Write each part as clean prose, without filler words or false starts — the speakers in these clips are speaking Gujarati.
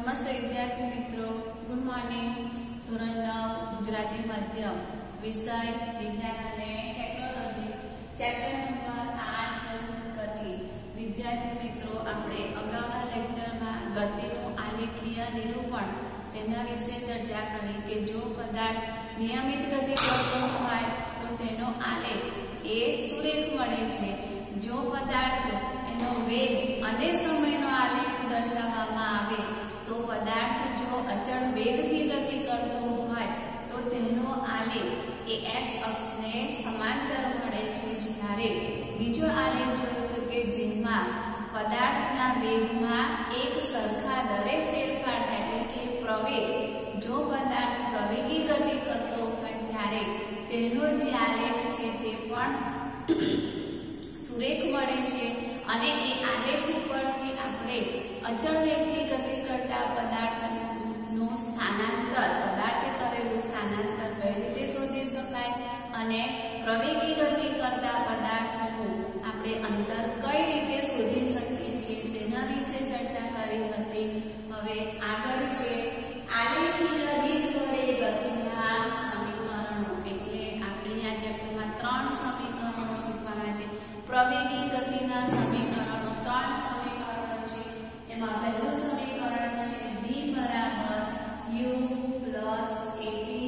નમસ્તે વિદ્યાર્થી મિત્રો, ગુડ મોર્નિંગ. ધોરણ 9 ગુજરાતી માધ્યમ વિષય વિજ્ઞાન અને ટેકનોલોજી ચેપ્ટર નંબર 8 ગતિ. વિદ્યાર્થી મિત્રો, આપણે અગાઉના લેક્ચરમાં ગતિનું આલેખીય નિરૂપણ તેના વિશે ચર્ચા કરી કે જો પદાર્થ નિયમિત ગતિ કરતો હોય તો તેનો આલેખ એ સુરેખ મળે છે. જો પદાર્થ એનો વેગ અને સમયનો આલેખ દર્શાવવામાં આવે તો પદાર્થ જો અચળ વેગથી ગતિ કરતો હોય તો તેનો આલેખ એ x અક્ષને સમાંતર મળે છે. જ્યારે બીજો આલેખ જોયો તો કે જેમાં પદાર્થના વેગમાં એક સરખા દરે ફેરફાર થાય એટલે કે પ્રવેગ. જો પદાર્થ પ્રવેગી ગતિ કરતો હોય ત્યારે તેનો જે આલેખ છે તે પણ સુરેખ મળે છે અને એ આલેખ ઉપરથી આપણે અચળ વેગથી ગતિ કરતા પદાર્થનું સ્થાનાંતર, પદાર્થે કરેલું સ્થાનાંતર કઈ રીતે શોધી શકાય અને પ્રવેગી ગતિ કરતા પદાર્થનું આપણે અંતર કઈ રીતે શોધી શકીએ છીએ તેના વિશે ચર્ચા કરી હતી. હવે આગળ છે આલેખીય રીત વડે ગતિના સમીકરણો. એટલે આપણે આ ચેપ્ટરમાં 3 સમીકરણો શીખવાના છે. પ્રવેગી ગતિના સમીકરણો 3 સમીકરણો છે. એમાં પહેલું સમીકરણ છે v બરાબર u પ્લસ at.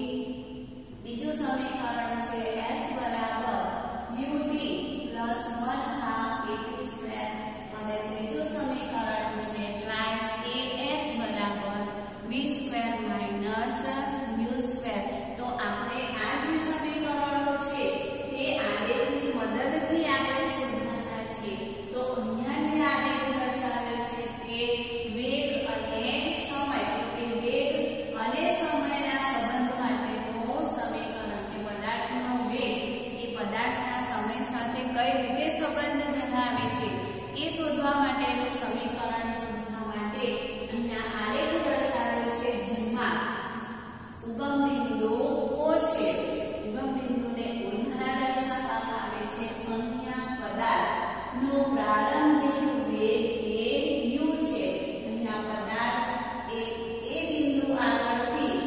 બીજું સમીકરણ છે s બરાબર ut પ્લસ 1/2 at સ્ક્વેર. અને ત્રીજું સમીકરણ છે ટ્વાઇસ as બરાબર v square minus u square. તો આપણે આ જે સમીકરણો છે તે આલેખની મદદથી આપણે શોધવાના છે. તો અહીંયા જે આલેખ દર્શાવ્યો છે તે વેગ અને સમય, કે વેગ અને સમયના સંબંધ માટેનું સમીકરણ, કે પદાર્થનો વેગ એ પદાર્થના સમય સાથે કઈ રીતે સંબંધ ધરાવે છે એ શોધવા માટેનું સમીકરણ શોધવા માટે અહીંયા આલેખ દર્શાવ્યો છે જેમાં ઉગમ બિંદુ O છે. ઉગમ બિંદુને O દ્વારા દર્શાવવામાં આવે છે. અહીંયા પદાર્થનો પ્રારંભિક વેગ એ u છે. અહીંયા પદાર્થ એ બિંદુ આગળથી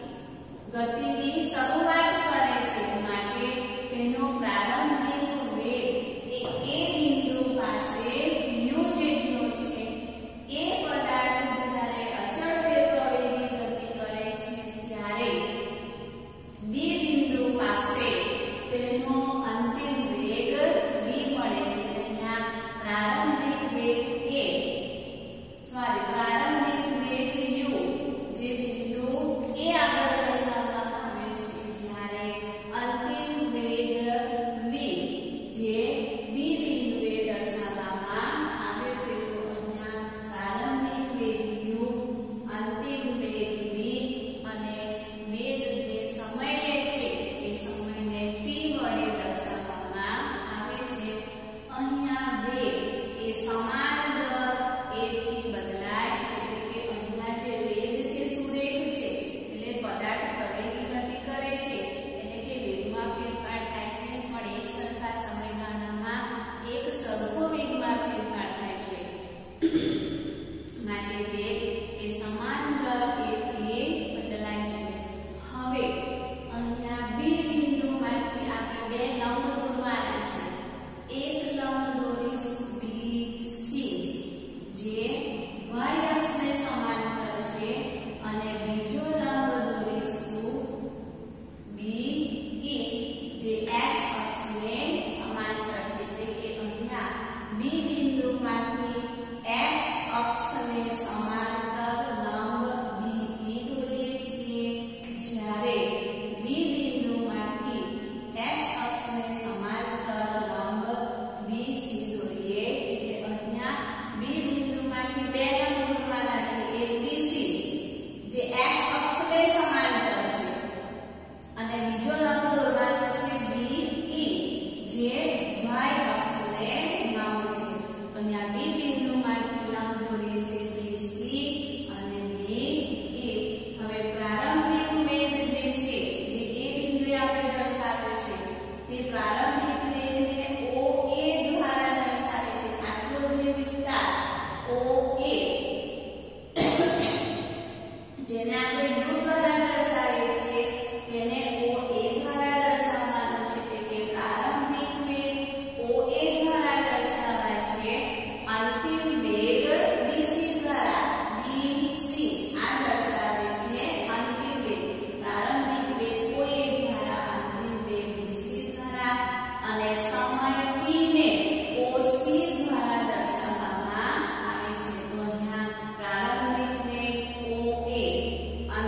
ગતિની શરૂઆત કરે છે માટે તેનો પ્રારંભિક વેગ એ બિંદુ પાસે u જેટલો છે. એ પદાર્થ જ્યારે અચળ વેગ પ્રવેગી ગતિ કરે છે ત્યારે બી બિંદુ પાસે તેનો અંતિમ વેગ v મળે છે. અહીંયા પ્રારંભિક જેને આપણે u દ્વારા દર્શાવીએ છીએ તેને OA દ્વારા દર્શાવવાનો છે એટલે કે પ્રારંભિક વેગ OA દ્વારા દર્શાવાય છે અંતિમ વેગ BC દ્વારા BC આ દર્શાવે છે અંતિમ વેગ પ્રારંભિક વેગ OA દ્વારા અંતિમ વેગ BC દ્વારા અને સમય t ને OC દ્વારા દર્શાવવામાં આવે છે તો અહીંયા પ્રારંભિક વેગ OA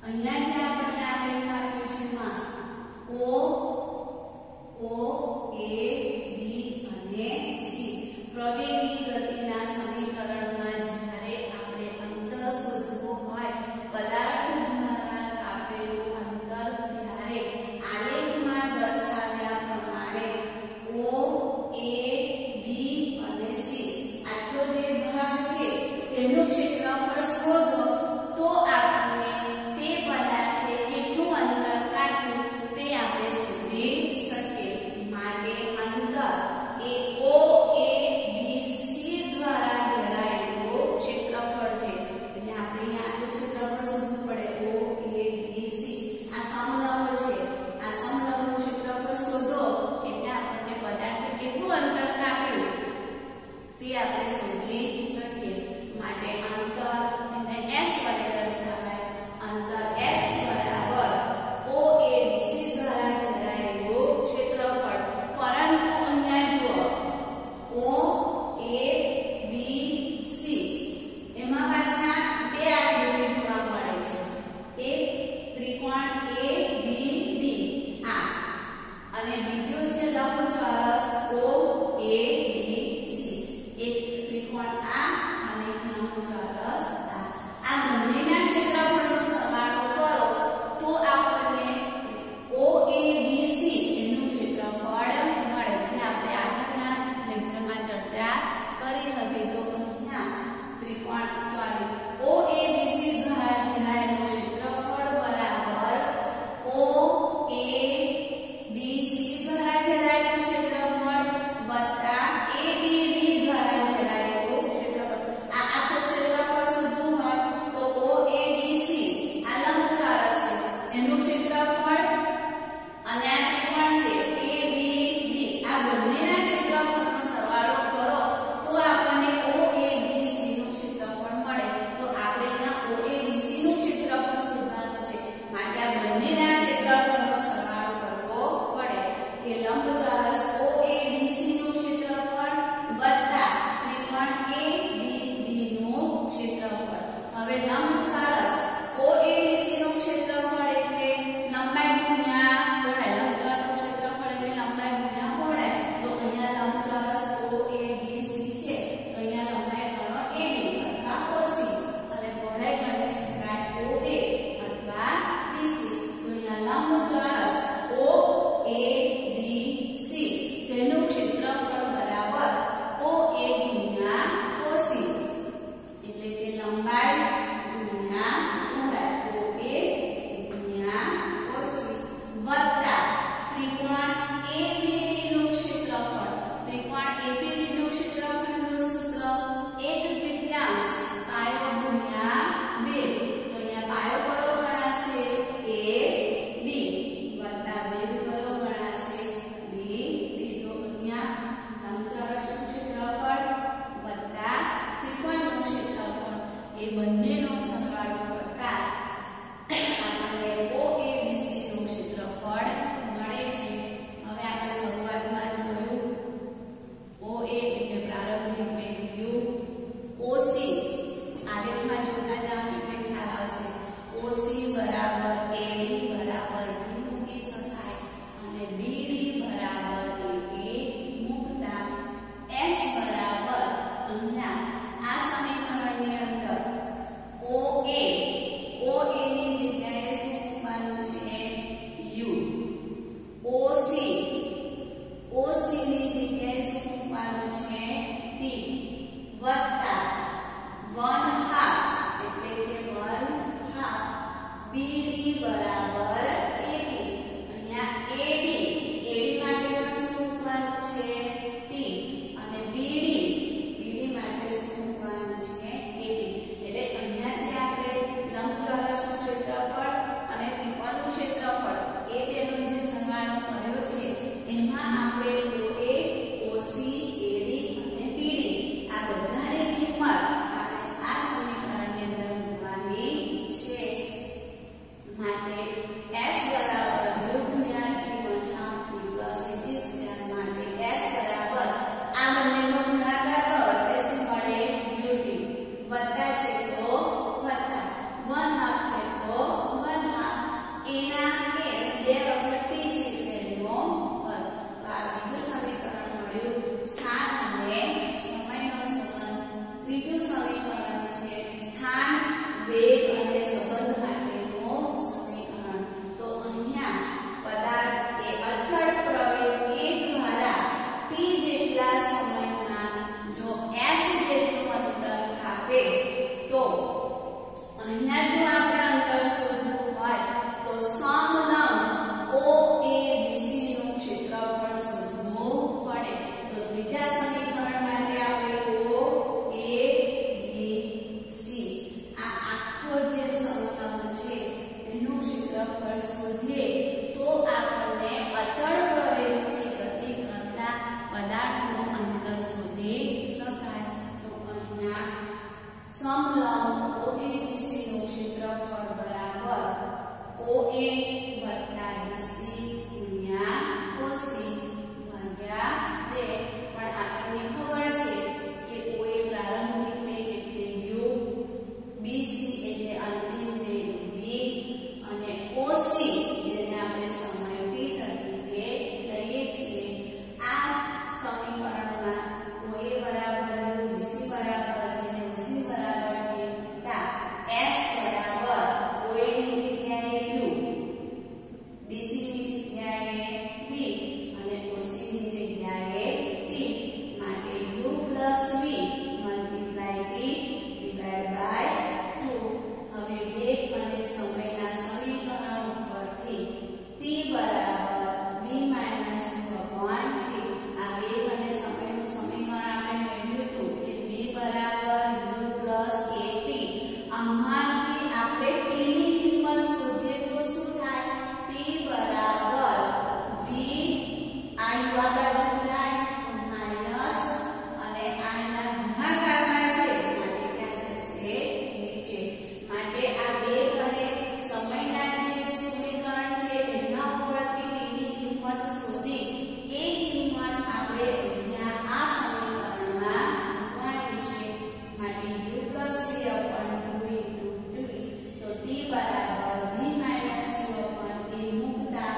અહીંયા જે આપણને આલેખ આપ્યો છે એમાં O A B અને C પ્રવેગી ગતિના સમીકરણમાં જ્યારે આપણે અંતર શોધવું હોય પદાર્થ દ્વારા કાપેલું અંતર ત્યારે આલેખમાં દર્શાવ્યા પ્રમાણે O A B અને C આટલો જે ભાગ છે તેનું ક્ષેત્રફળ શોધો તો આપણને તે પદાર્થે કેટલું અંતર કાપ્યું તે આપણે શોધી શકીએ. માટે અંતર એ O A B C દ્વારા ઘેરાયેલું ક્ષેત્રફળ છે. એટલે આપણે આટલું ક્ષેત્રફળ શોધવું પડે. O A B C આ સમલંબ છે. આ સમલંબનું ક્ષેત્રફળ શોધો એટલે આપણને પદાર્થે કેટલું અંતર કાપ્યું તે આપણે શોધી શકીએ. માટે અંતર એને S વડે દર્શાવાય. અંતર S બરાબર OABC દ્વારા ઘેરાયેલું ક્ષેત્રફળ. પરંતુ અહીંયા જુઓ OABC એમાં પાછા બે આકૃતિ જોવા મળે છે. એક ત્રિકોણ ABD આ અને બીજું છે લંબચોરસ OABC. એક ત્રિકોણ આ અને એક લંબચોરસ આ બંનેના ક્ષેત્રફળનો સરવાળો કરો તો આપણને OABC એનું ક્ષેત્રફળ મળે છે. આપણે આગળના લેક્ચરમાં ચર્ચા કરી હતી. તો અહીંયા ત્રિકોણ OABC દ્વારા ઘેરાયેલું ક્ષેત્રફળ બરાબર OABC દ્વારા ઘેરાયેલું ક્ષેત્રફળ વત્તા ABD દ્વારા ઘેરાયેલું ક્ષેત્રફળ. આ આખું ક્ષેત્રફળ શોધવું હોય તો OABC આ લંબચોરસ છે એનું ક્ષેત્રફળ અને આ ત્રિકોણ છે ABD આ બંનેના ક્ષેત્રફળનો સરવાળો કરો તો આપણને OABC નું ક્ષેત્રફળ મળે. તો આપણે અહીંયા OABC નું ક્ષેત્રફળ શોધવાનું છે. માટે આ બંનેના ક્ષેત્રફળનો સરવાળો કરવો પડે. કે લંબચોરસ OABC નું ક્ષેત્રફળ વત્તા ત્રિકોણ ABD નું ક્ષેત્રફળ. હવે લંબચોરસ OABC નું ક્ષેત્રફળ એટલે લંબાઈ ગુણ્યા પહોળાઈ. લંબચોરસનું ક્ષેત્રફળ એટલે લંબાઈ ગુણ્યા પહોળાઈ. તો અહીંયા લંબચોરસ OABC છે તો અહીંયા લંબાઈ ગણો AD અથવા OC અને પહોળાઈ ગણી શકાય OA અથવા DC. તો અહીંયા લંબચોરસ OABC તેનું ક્ષેત્રફળ બરાબર OA ગુણ્યા OC એટલે કે લંબાઈ ગુણ્યા પહોળાઈ OA ગુણ્યા OC વત્તા ત્રિકોણ ABD નું ક્ષેત્રફળ. ત્રિકોણ ABD નું ક્ષેત્રફળનું સૂત્ર 1/2 પાયો ગુણ્યા 2. તો અહીંયા પાયો કયો ગણાશે AD વત્તા ભેદ કયો ગણાશે BD. તો અહીંયા લંબચોરસનું ક્ષેત્રફળ વત્તા ત્રિકોણનું ક્ષેત્રફળ એ બંનેનો સરવાળો કરતા આપણને OABC નું ક્ષેત્રફળ મળે છે. હવે આપણે શરૂઆતમાં જોયું OA એટલે પ્રારંભિક વેગ u, OC આલેખમાં જોતા જાવ એટલે ખ્યાલ આવશે. OC બરાબર AD બરાબર D મૂકી શકાય અને BD બરાબર AD મૂકતા S બરાબર અહીંયા આ સમીકરણની અંદર OA ની જગ્યાએ શું મૂકવાનું છે U. OC ની જગ્યાએ શું મૂકવાનું છે T વત્તા 1/2 એટલે કે 1/2 BD બરાબર AD. અહીંયા AD માટે પણ શું મૂકવાનું છે T અને BD માટે શું મૂકવાનું છે AD. એટલે અહીંયા જે આપણે લંબચોરસનું ક્ષેત્રફળ અને ત્રિકોણનું ક્ષેત્રફળ એ બેનો જે સરવાળો કર્યો છે એમાં આપણે OA, OC, AD અને BD આ બધાની કિંમત આપણે આ સમીકરણની અંદર મૂકવાની છે. માટે ક્ષેત્રફળ શોધીએ તો આપણને અચળ પ્રવેગથી ગતિ કરતા પદાર્થનું અંતર શોધી શકાય. તો અહીંયા સમલંબ OABC નું ક્ષેત્રફળ બરાબર OA વત્તા BC ગુણ્યા OC ભાગ્યા 2. પણ આપણને ખબર છે કે OA પ્રારંભિક વેગ એટલે u, BC એટલે અંતિમ વેગ v અને OC જેને આપણે સમયથી તરીકે લઈએ છીએ. આ સમીકરણમાં OA બરાબર u, BC બરાબર v અને OC બરાબર t તા S બરાબર OA ની જગ્યાએ u, BC ની જગ્યાએ v અને OC ની જગ્યાએ t માટે u plus v multiply t divided by 2. હવે વેગ અને સમયના સમીકરણ ઉપરથી t બરાબર v minus u upon t. આ વેગ અને સમયનું સમીકરણ આપણે મેળવ્યું હતું કે v બરાબર u plus at. આમાંથી આપણે t ની કિંમત શોધીએ તો શું થાય? t બરાબર v આ u આ બાજુ જાય માઈનસ અને આ ના ગુણાકારમાં છે માટે ક્યાં જશે? નીચે. માટે આ વેગ અને સમયના જે સમીકરણ છે એના ઉપરથી t ની કિંમત શોધી એ કિંમત આપણે અહીંયા આ સમીકરણમાં મૂકવાની છે. માટે u plus v upon 2 into t. તો t બરાબર v minus u upon t મૂકતા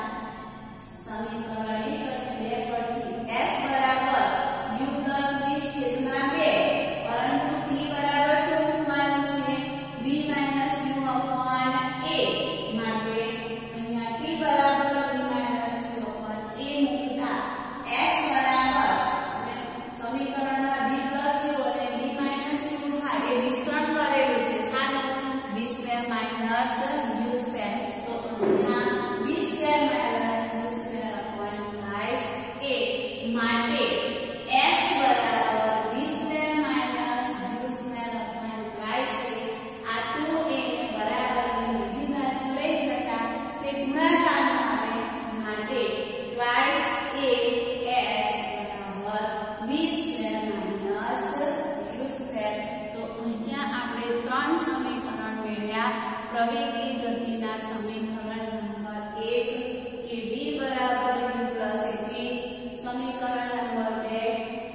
સમીકરણ 1 અને 2 પરથી s બરાબર u plus v છેદમાં 2. પરંતુ t બરાબર શું મૂકવાનું છે? v minus u upon a. માટે અહીંયા t બરાબર v minus u upon a મૂકતા s બરાબર સમીકરણમાં v plus u અને v minus u થાય એ વિસ્તરણ કરેલું છે. સાનું v square minus u square. તો અહીંયા v square minus u square upon twice a. માટે s બરાબર v square minus u square upon twice a. આ 2a ને બરાબરની બીજી બાજુ લઈ જતા તે ગુણાકારમાં આવે. માટે twice a s બરાબર v square minus u square. તો અહીંયા આપણે ત્રણ સમીકરણ મેળવ્યા. પ્રવેગી ગતિના સમીકરણ નંબર 1 કે v બરાબર u plus at. સમીકરણ નંબર 2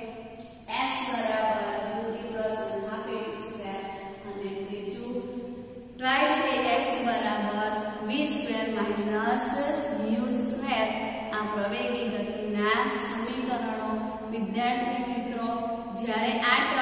s બરાબર ut plus 1/2 at square. અને ત્રીજું twice ax બરાબર v square minus u square. આ પ્રવેગી ગતિના સમીકરણો. વિદ્યાર્થી મિત્રો, જ્યારે આ